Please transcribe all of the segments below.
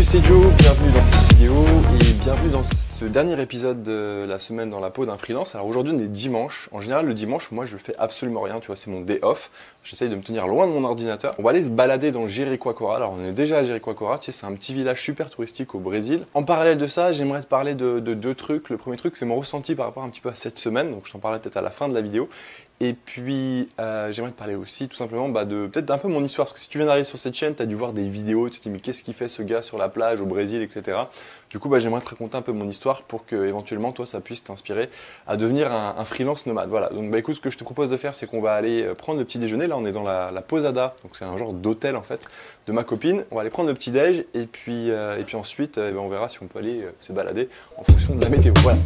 Salut, c'est Joe, bienvenue dans cette vidéo et bienvenue dans ce dernier épisode de la semaine dans la peau d'un freelance. Alors aujourd'hui on est dimanche, en général le dimanche moi je fais absolument rien, tu vois, c'est mon day off. J'essaye de me tenir loin de mon ordinateur. On va aller se balader dans Jericoacoara. Alors on est déjà à Jericoacoara, tu sais, c'est un petit village super touristique au Brésil. En parallèle de ça, j'aimerais te parler de deux trucs. Le premier truc c'est mon ressenti par rapport un petit peu à cette semaine, donc je t'en parlerai peut-être à la fin de la vidéo. Et puis, j'aimerais te parler aussi tout simplement peut-être d'un peu mon histoire. Parce que si tu viens d'arriver sur cette chaîne, tu as dû voir des vidéos, tu te dis mais qu'est-ce qu'il fait ce gars sur la plage au Brésil, etc. Du coup, j'aimerais te raconter un peu mon histoire pour que éventuellement toi, ça puisse t'inspirer à devenir un freelance nomade. Voilà, donc écoute, ce que je te propose de faire, c'est qu'on va aller prendre le petit déjeuner. Là, on est dans la Posada, donc c'est un genre d'hôtel en fait, de ma copine. On va aller prendre le petit déj et puis ensuite, on verra si on peut aller se balader en fonction de la météo. Voilà.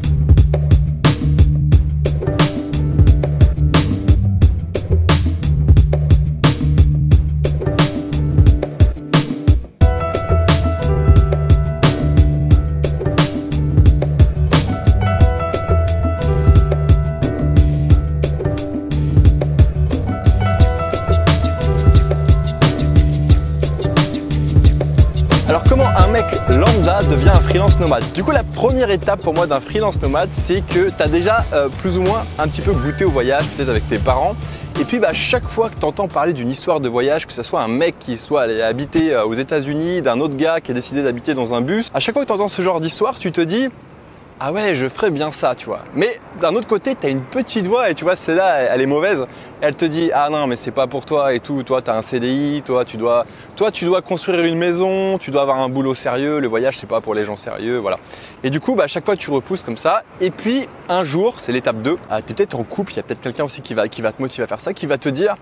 Alors comment un mec lambda devient un freelance nomade? Du coup la première étape pour moi d'un freelance nomade, c'est que tu as déjà plus ou moins un petit peu goûté au voyage, peut-être avec tes parents. Et puis chaque fois que tu entends parler d'une histoire de voyage, que ce soit un mec qui soit allé habiter aux États-Unis, d'un autre gars qui a décidé d'habiter dans un bus, à chaque fois que tu entends ce genre d'histoire, tu te dis ah ouais, je ferais bien ça, tu vois. Mais d'un autre côté, tu as une petite voix et tu vois, celle-là, elle est mauvaise. Elle te dit ah non, mais c'est pas pour toi et tout. Toi, tu as un CDI, toi, tu dois construire une maison, tu dois avoir un boulot sérieux. Le voyage, c'est pas pour les gens sérieux, voilà. Et du coup, à chaque fois, tu repousses comme ça. Et puis, un jour, c'est l'étape 2. Tu es peut-être en couple, il y a peut-être quelqu'un aussi qui va te motiver à faire ça, qui va te dire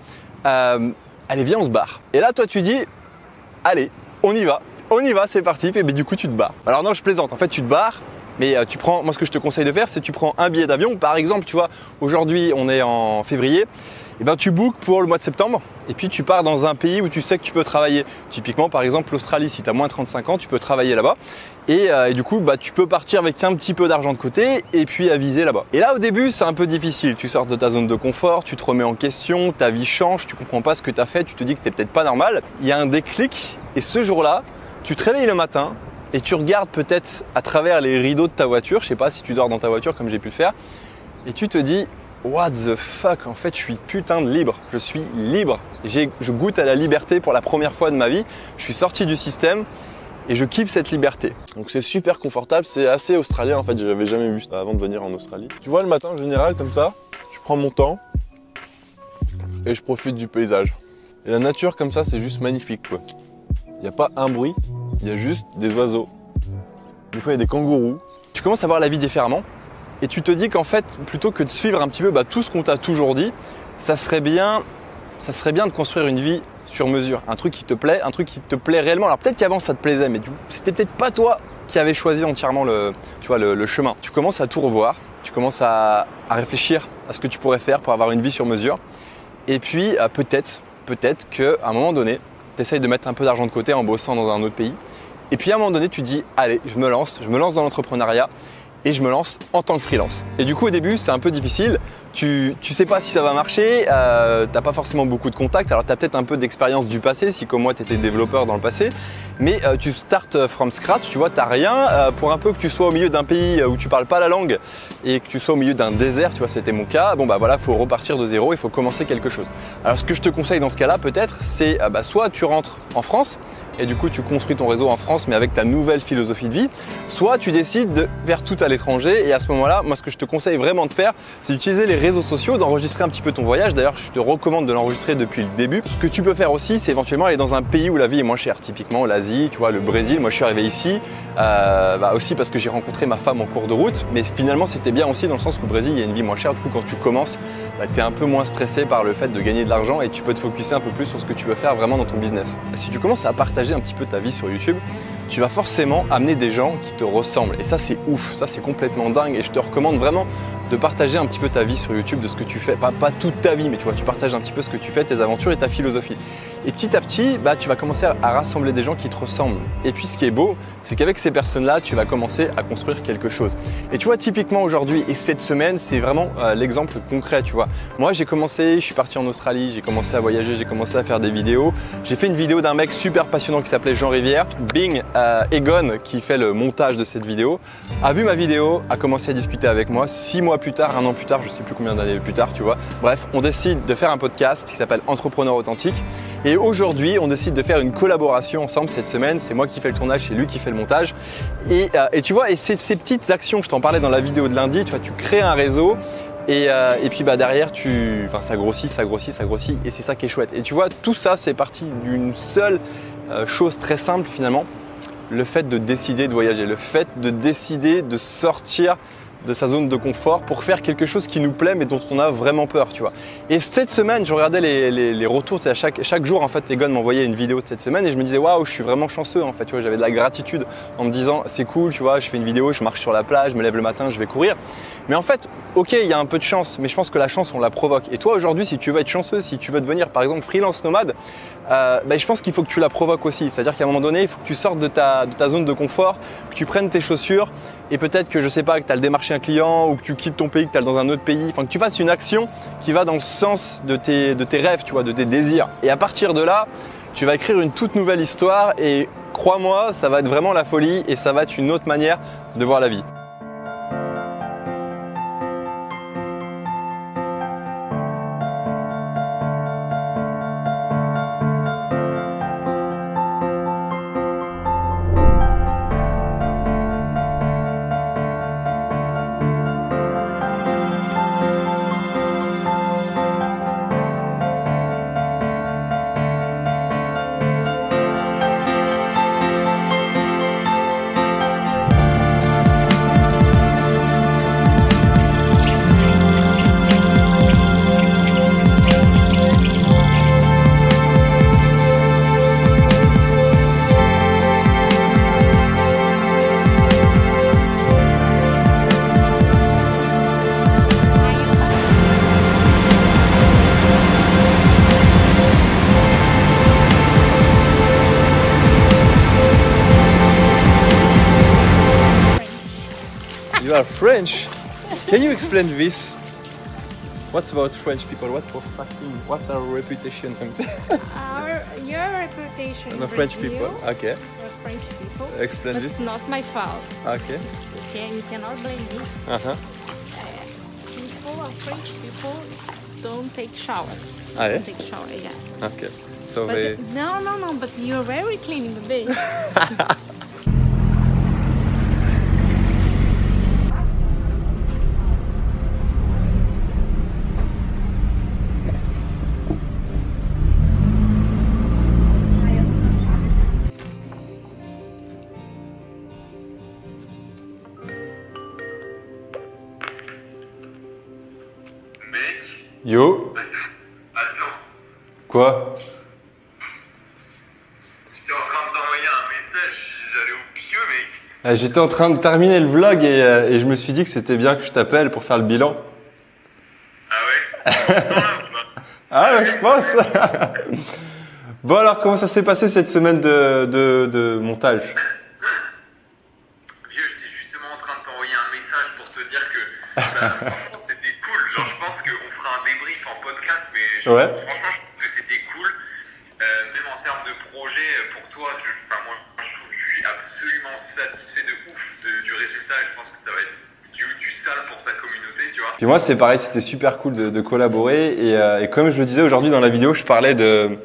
allez, viens, on se barre. Et là, toi, tu dis allez, on y va, c'est parti. Et du coup, tu te barres. Alors non, je plaisante. En fait, tu te barres. Mais moi ce que je te conseille de faire, c'est que tu prends un billet d'avion. Par exemple, tu vois, aujourd'hui on est en février, et tu bookes pour le mois de septembre et puis tu pars dans un pays où tu sais que tu peux travailler. Typiquement, par exemple, l'Australie, si tu as moins de 35 ans, tu peux travailler là-bas. Et du coup, tu peux partir avec un petit peu d'argent de côté et puis aviser là-bas. Et là, au début, c'est un peu difficile. Tu sors de ta zone de confort, tu te remets en question, ta vie change, tu comprends pas ce que tu as fait, tu te dis que tu n'es peut-être pas normal. Il y a un déclic et ce jour-là, tu te réveilles le matin, et tu regardes peut-être à travers les rideaux de ta voiture, je sais pas si tu dors dans ta voiture comme j'ai pu le faire, et tu te dis what the fuck, en fait je suis putain de libre, je suis libre, je goûte à la liberté pour la première fois de ma vie, je suis sorti du système et je kiffe cette liberté. Donc c'est super confortable, c'est assez australien en fait, je n'avais jamais vu ça avant de venir en Australie. Tu vois le matin en général comme ça, je prends mon temps et je profite du paysage. Et la nature comme ça c'est juste magnifique quoi. Il n'y a pas un bruit. Il y a juste des oiseaux. Des fois, il y a des kangourous. Tu commences à voir la vie différemment et tu te dis qu'en fait, plutôt que de suivre un petit peu tout ce qu'on t'a toujours dit, ça serait bien de construire une vie sur mesure. Un truc qui te plaît réellement. Alors peut-être qu'avant, ça te plaisait, mais c'était peut-être pas toi qui avais choisi entièrement le chemin. Tu commences à tout revoir. Tu commences à réfléchir à ce que tu pourrais faire pour avoir une vie sur mesure. Et puis, peut-être qu'à un moment donné, tu essayes de mettre un peu d'argent de côté en bossant dans un autre pays. Et puis à un moment donné, tu te dis, allez, je me lance dans l'entrepreneuriat et je me lance en tant que freelance. Et du coup, au début, c'est un peu difficile. Tu sais pas si ça va marcher, t'as pas forcément beaucoup de contacts. Alors, tu as peut-être un peu d'expérience du passé, si comme moi, tu étais développeur dans le passé. Mais tu starts from scratch, tu vois, tu n'as rien. Pour un peu que tu sois au milieu d'un pays où tu parles pas la langue et que tu sois au milieu d'un désert, tu vois, c'était mon cas. Bon, voilà, il faut repartir de zéro, il faut commencer quelque chose. Alors, ce que je te conseille dans ce cas-là, peut-être, c'est soit tu rentres en France et du coup, tu construis ton réseau en France, mais avec ta nouvelle philosophie de vie. Soit tu décides de faire tout à l'étranger. Et à ce moment-là, moi, ce que je te conseille vraiment de faire, c'est d'utiliser les réseaux sociaux, d'enregistrer un petit peu ton voyage. D'ailleurs, je te recommande de l'enregistrer depuis le début. Ce que tu peux faire aussi, c'est éventuellement aller dans un pays où la vie est moins chère. Typiquement l'Asie, tu vois, le Brésil. Moi, je suis arrivé ici aussi parce que j'ai rencontré ma femme en cours de route. Mais finalement, c'était bien aussi dans le sens où le Brésil, il y a une vie moins chère. Du coup, quand tu commences, tu es un peu moins stressé par le fait de gagner de l'argent et tu peux te focuser un peu plus sur ce que tu veux faire vraiment dans ton business. Si tu commences à partager un petit peu ta vie sur YouTube, tu vas forcément amener des gens qui te ressemblent. Et ça, c'est ouf, ça, c'est complètement dingue. Et je te recommande vraiment de partager un petit peu ta vie sur YouTube, de ce que tu fais. Pas toute ta vie, mais tu vois, tu partages un petit peu ce que tu fais, tes aventures et ta philosophie. Et petit à petit, tu vas commencer à rassembler des gens qui te ressemblent. Et puis ce qui est beau, c'est qu'avec ces personnes-là, tu vas commencer à construire quelque chose. Et tu vois, typiquement aujourd'hui et cette semaine, c'est vraiment l'exemple concret, tu vois. Moi, j'ai commencé, je suis parti en Australie, j'ai commencé à voyager, j'ai commencé à faire des vidéos. J'ai fait une vidéo d'un mec super passionnant qui s'appelait Jean Rivière. Bing, Egon, qui fait le montage de cette vidéo, a vu ma vidéo, a commencé à discuter avec moi. 6 mois plus tard, 1 an plus tard, je sais plus combien d'années plus tard, tu vois. Bref, on décide de faire un podcast qui s'appelle Entrepreneur Authentique. Et aujourd'hui, on décide de faire une collaboration ensemble cette semaine. C'est moi qui fais le tournage, c'est lui qui fait le montage. Et tu vois, et ces petites actions, je t'en parlais dans la vidéo de lundi, tu vois, tu crées un réseau et puis derrière, ça grossit, ça grossit, ça grossit et c'est ça qui est chouette. Et tu vois, tout ça, c'est parti d'une seule chose très simple finalement, le fait de décider de voyager, le fait de décider de sortir de sa zone de confort pour faire quelque chose qui nous plaît mais dont on a vraiment peur, tu vois. Et cette semaine, je regardais les retours, c'est chaque jour en fait, Egon m'envoyait une vidéo de cette semaine et je me disais waouh, je suis vraiment chanceux en fait, tu vois, j'avais de la gratitude en me disant c'est cool, tu vois, je fais une vidéo, je marche sur la plage, je me lève le matin, je vais courir. Mais en fait, ok, il y a un peu de chance, mais je pense que la chance, on la provoque. Et toi, aujourd'hui, si tu veux être chanceux, si tu veux devenir, par exemple, freelance nomade, je pense qu'il faut que tu la provoques aussi. C'est-à-dire qu'à un moment donné, il faut que tu sortes de ta zone de confort, que tu prennes tes chaussures et peut-être que, je sais pas, que tu as le démarché un client ou que tu quittes ton pays, que tu es dans un autre pays. Enfin, que tu fasses une action qui va dans le sens de tes rêves, tu vois, de tes désirs. Et à partir de là, tu vas écrire une toute nouvelle histoire et crois-moi, ça va être vraiment la folie et ça va être une autre manière de voir la vie. You are French? Can you explain this? What's about French people? What's our reputation? Your reputation. No, French people. Okay. French people. Explain but this. It's not my fault. Okay. Okay, you cannot blame me. French people don't take shower. Ah, yeah? Don't take shower, yeah. Okay. So But no, but you're very clean in the day. Yo. Attends. Quoi? J'étais en train de t'envoyer un message, j'allais au pieu, mec. J'étais en train de terminer le vlog et je me suis dit que c'était bien que je t'appelle pour faire le bilan. Ah ouais? Ah ouais, je pense. Bon alors, comment ça s'est passé cette semaine de montage? Vieux, j'étais justement en train de t'envoyer un message pour te dire que franchement c'était cool. Genre je pense qu'on fera un débrief en podcast, mais Ouais. franchement je pense que c'était cool. Même en termes de projet, pour toi, moi je trouve que je suis absolument satisfait de ouf du résultat et je pense que ça va être du sale pour ta communauté, tu vois. Puis moi c'est pareil, c'était super cool de collaborer et comme je le disais aujourd'hui dans la vidéo, je parlais de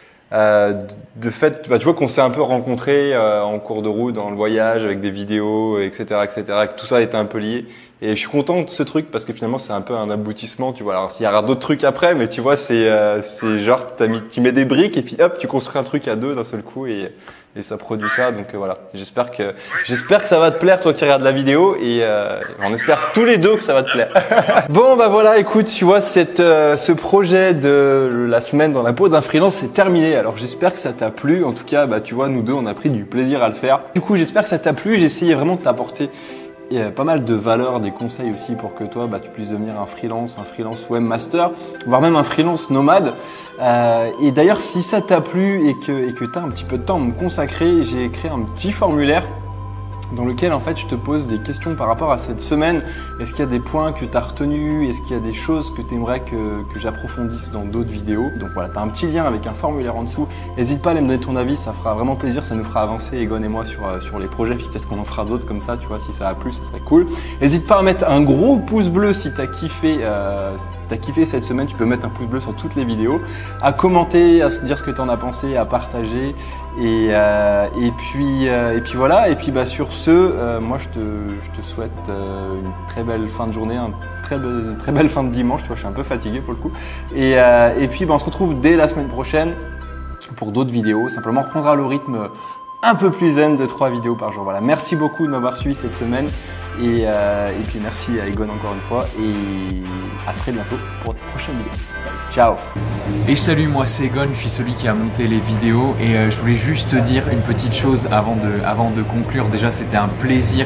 fait, tu vois qu'on s'est un peu rencontrés en cours de route, dans le voyage, avec des vidéos, etc., que tout ça était un peu lié. Et je suis content de ce truc parce que finalement c'est un peu un aboutissement, tu vois. Alors s'il y aura d'autres trucs après, mais tu vois, c'est genre tu mets des briques et puis hop, tu construis un truc à deux d'un seul coup et ça produit ça. Donc voilà, j'espère que ça va te plaire, toi qui regardes la vidéo et on espère tous les deux que ça va te plaire. Bon bah voilà, écoute, tu vois, ce projet de la semaine dans la peau d'un freelance c'est terminé. Alors j'espère que ça t'a plu. En tout cas, bah tu vois, nous deux on a pris du plaisir à le faire. Du coup, j'espère que ça t'a plu. J'ai essayé vraiment de t'apporter pas mal de valeurs, des conseils aussi pour que toi tu puisses devenir un freelance webmaster, voire même un freelance nomade. Et d'ailleurs, si ça t'a plu et que tu as un petit peu de temps à me consacrer, j'ai créé un petit formulaire dans lequel en fait je te pose des questions par rapport à cette semaine. Est-ce qu'il y a des points que tu as retenus? Est-ce qu'il y a des choses que tu aimerais que j'approfondisse dans d'autres vidéos? Donc voilà, tu as un petit lien avec un formulaire en dessous. N'hésite pas à aller me donner ton avis, ça fera vraiment plaisir, ça nous fera avancer Egon et moi sur les projets, puis peut-être qu'on en fera d'autres comme ça, tu vois, si ça a plu, ça serait cool. N'hésite pas à mettre un gros pouce bleu si tu as kiffé cette semaine, tu peux mettre un pouce bleu sur toutes les vidéos, à commenter, à dire ce que tu en as pensé, à partager. Et puis voilà, et puis sur ce, moi je te souhaite une très belle fin de journée, une très belle fin de dimanche, tu vois, je suis un peu fatigué pour le coup. Et puis on se retrouve dès la semaine prochaine pour d'autres vidéos, simplement on reprendra le rythme un peu plus zen de 3 vidéos par jour. Voilà, merci beaucoup de m'avoir suivi cette semaine et puis merci à Egon encore une fois et à très bientôt pour de prochaines vidéos. Salut, ciao. Et salut, moi c'est Egon, je suis celui qui a monté les vidéos et je voulais juste te dire une petite chose avant de conclure. Déjà, c'était un plaisir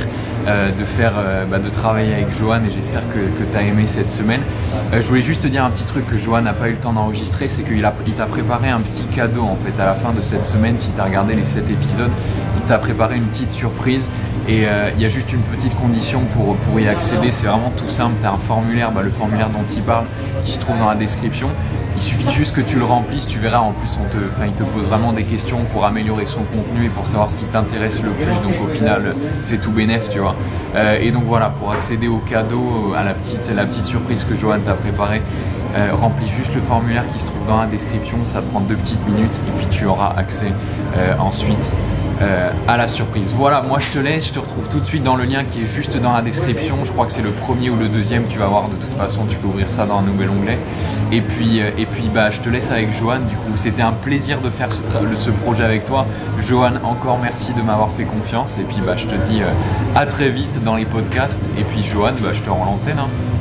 de travailler avec Johan et j'espère que tu as aimé cette semaine. Je voulais juste te dire un petit truc que Johan n'a pas eu le temps d'enregistrer, c'est qu'il t'a préparé un petit cadeau en fait à la fin de cette semaine. Si tu as regardé les 7 épisodes, il t'a préparé une petite surprise. Et il y a juste une petite condition pour y accéder, c'est vraiment tout simple, tu as un formulaire, le formulaire dont il parle, qui se trouve dans la description. Il suffit juste que tu le remplisses, tu verras, en plus il te pose vraiment des questions pour améliorer son contenu et pour savoir ce qui t'intéresse le plus, donc au final c'est tout bénef, tu vois. Et donc voilà, pour accéder au cadeau, à la petite surprise que Johan t'a préparée, remplis juste le formulaire qui se trouve dans la description, ça prend 2 petites minutes et puis tu auras accès ensuite à la surprise. Voilà, moi je te laisse, je te retrouve tout de suite dans le lien qui est juste dans la description. Je crois que c'est le premier ou le deuxième, tu vas voir, de toute façon tu peux ouvrir ça dans un nouvel onglet. Et puis je te laisse avec Johan. Du coup, c'était un plaisir de faire ce projet avec toi. Johan, encore merci de m'avoir fait confiance et puis je te dis à très vite dans les podcasts. Et puis Johan, je te rends l'antenne.